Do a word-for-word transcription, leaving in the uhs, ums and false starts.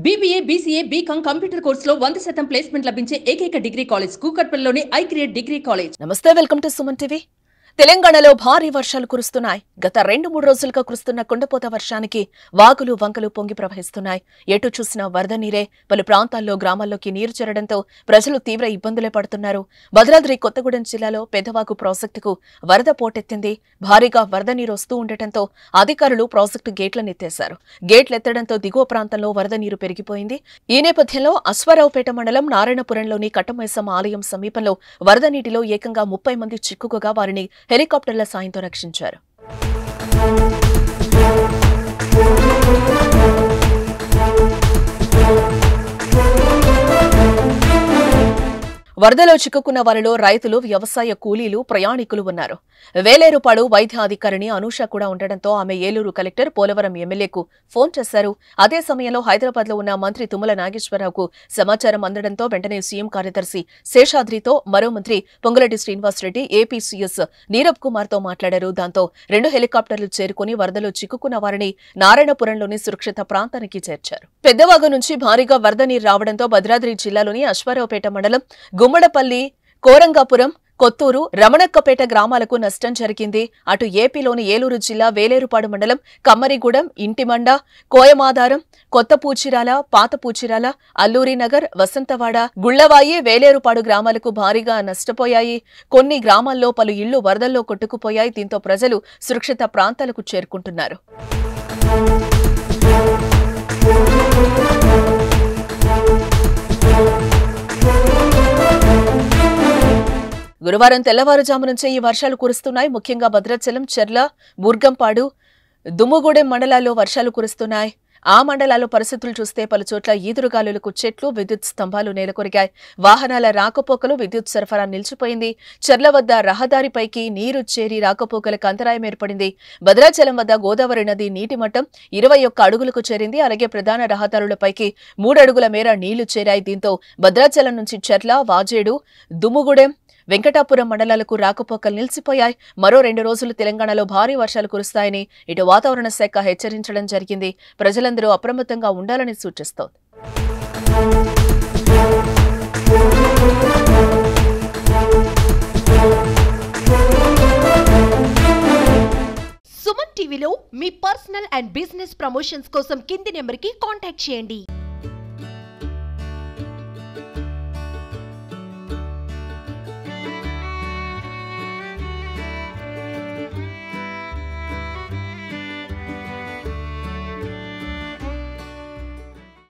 BBA, BCA, BCom computer కోర్సులో వంద శాతం ప్లేస్మెంట్ లభించే ఏకైక డిగ్రీ కాలేజ్ కూకట్పల్లిలోని ఐ క్రియేట్ డిగ్రీ కాలేజ్. నమస్తే, వెల్కమ్ టు సుమన్ టీవీ. తెలంగాణలో భారీ వర్షాలు కురుస్తున్నాయి. గత రెండు మూడు రోజులుగా కురుస్తున్న కుండపోత వర్షానికి వాగులు వంకలు పొంగి ప్రవహిస్తున్నాయి. ఎటు చూసినా వరద నీరే. పలు ప్రాంతాల్లో గ్రామాల్లోకి నీరు చేరడంతో ప్రజలు తీవ్ర ఇబ్బందులే పడుతున్నారు. భద్రాద్రి కొత్తగూడెం జిల్లాలో పెద్దవాగు ప్రాజెక్టుకు వరద పోటెత్తింది. భారీగా వరద నీరు వస్తూ ఉండటంతో అధికారులు ప్రాజెక్టు గేట్లను ఎత్తేశారు. గేట్లు ఎత్తడంతో దిగువ ప్రాంతంలో వరద నీరు పెరిగిపోయింది. ఈ నేపథ్యంలో అశ్వారావుపేట మండలం నారాయణపురంలోని కట్టమైసమ్మ ఆలయం సమీపంలో వరద నీటిలో ఏకంగా ముప్పై మంది చిక్కుకోగా వారిని హెలికాప్టర్ల సాయంతో రక్షించారు. వరదలో చిక్కుకున్న వారిలో రైతులు, వ్యవసాయ కూలీలు, ప్రయాణికులు ఉన్నారు. వేలేరుపాడు వైద్య అధికారిని అనూష కూడా ఉండడంతో ఆమె ఏలూరు కలెక్టర్, పోలవరం ఎమ్మెల్యేకు ఫోన్ చేశారు. అదే సమయంలో హైదరాబాద్ లో ఉన్న మంత్రి తుమ్మల నాగేశ్వరరావుకు సమాచారం అందడంతో వెంటనే సీఎం కార్యదర్శి శేషాద్రితో మరో మంత్రి పొంగులేటి శ్రీనివాసరెడ్డి, ఏపీ సీఎస్ నీరబ్ కుమార్ తో మాట్లాడారు. దాంతో రెండు హెలికాప్టర్లు చేరుకుని వరదలో చిక్కుకున్న వారిని నారాయణపురంలోని సురక్షిత ప్రాంతానికి చేర్చారు. పెద్దవాగు నుంచి భారీగా వరద నీరు రావడంతో భద్రాద్రి జిల్లాలోని అశ్వారావుపేట మండలం గుమ్మడపల్లి, కోరంగాపురం, కొత్తూరు, రమణక్కపేట గ్రామాలకు నష్టం జరిగింది. అటు ఏపీలోని ఏలూరు జిల్లా వేలేరుపాడు మండలం కమ్మరిగూడెం, ఇంటిమండ, కోయమాధారం, కొత్త పూచిరాల, పాత పూచిరాల, అల్లూరినగర్, వసంతవాడ, గుళ్లవాయి, వేలేరుపాడు గ్రామాలకు భారీగా నష్టపోయాయి. కొన్ని గ్రామాల్లో పలు ఇళ్లు వరదల్లో కొట్టుకుపోయాయి. దీంతో ప్రజలు సురక్షిత ప్రాంతాలకు చేరుకుంటున్నారు. గురువారం తెల్లవారుజాము నుంచే ఈ వర్షాలు కురుస్తున్నాయి. ముఖ్యంగా భద్రాచలం, చెర్ల, బూర్గంపాడు, దుమ్ముగూడెం మండలాల్లో వర్షాలు కురుస్తున్నాయి. ఆ మండలాల్లో పరిస్థితులు చూస్తే పలుచోట్ల ఈదురుగాలులకు చెట్లు, విద్యుత్ స్తంభాలు నేలకొరిగాయి. వాహనాల రాకపోకలు, విద్యుత్ సరఫరా నిలిచిపోయింది. చెర్ల వద్ద రహదారిపైకి నీరు చేరి రాకపోకలకు అంతరాయం ఏర్పడింది. భద్రాచలం వద్ద గోదావరి నది నీటి మట్టం ఇరవై ఒక్క అడుగులకు చేరింది. అలాగే ప్రధాన రహదారులపైకి మూడు అడుగుల మేర నీళ్లు చేరాయి. దీంతో భద్రాచలం నుంచి చెర్ల, వాజేడు, దుమ్ముగూడెం, వెంకటాపురం మండలాలకు రాకపోకలు నిలిచిపోయాయి. మరో రెండు రోజులు తెలంగాణలో భారీ వర్షాలు కురుస్తాయని ఇటు వాతావరణ శాఖ హెచ్చరించడం జరిగింది. ప్రజలందరూ అప్రమత్తంగా ఉండాలని సూచిస్తోంది. సుమన్ టీవీలో మీ పర్సనల్ అండ్ బిజినెస్ ప్రమోషన్స్ కోసం కింది నెంబర్కి కాంటాక్ట్ చేయండి.